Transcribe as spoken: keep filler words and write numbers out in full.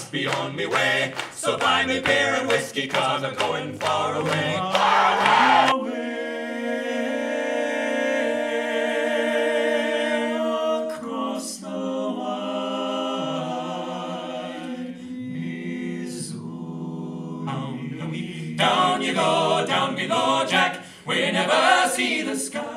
must be on me way. So buy me beer and whiskey, cause I'm going far away. Far away. Across the wide Missouri. Down you go, down below, Jack. We never see the sky.